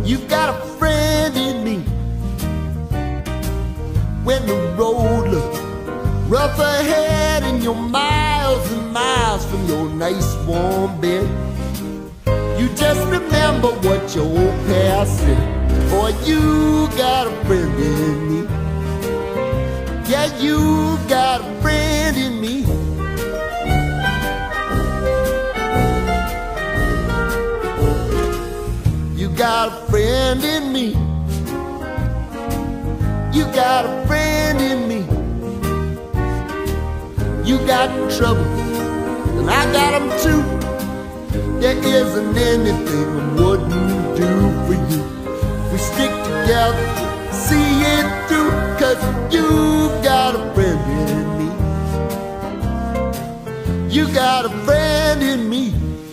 You've got a friend in me. When the road looks rough ahead and you're miles and miles from your nice warm bed, you just remember what your old past said. Boy, you got a friend in me. Yeah, you got a friend in me. You got a friend in me. You got a friend in me. You got trouble, and I got them too. There isn't anything I wouldn't do for you. We stick together, see it through, 'cause you've got a friend in me. You got a friend in me.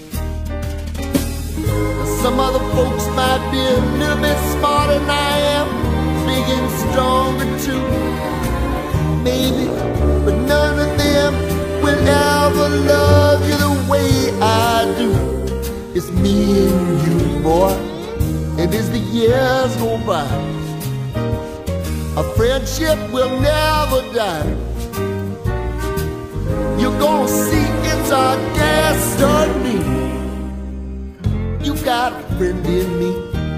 Now, some other folks might be a little bit smarter than I am, big and stronger too, maybe, but none of them will ever love you the way I do. It's me and you, boy, and as the years go by, our friendship will never die. You're gonna see it's our destiny. You got a friend in me.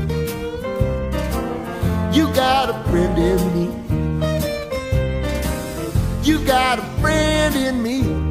You got a friend in me. You got a friend in me.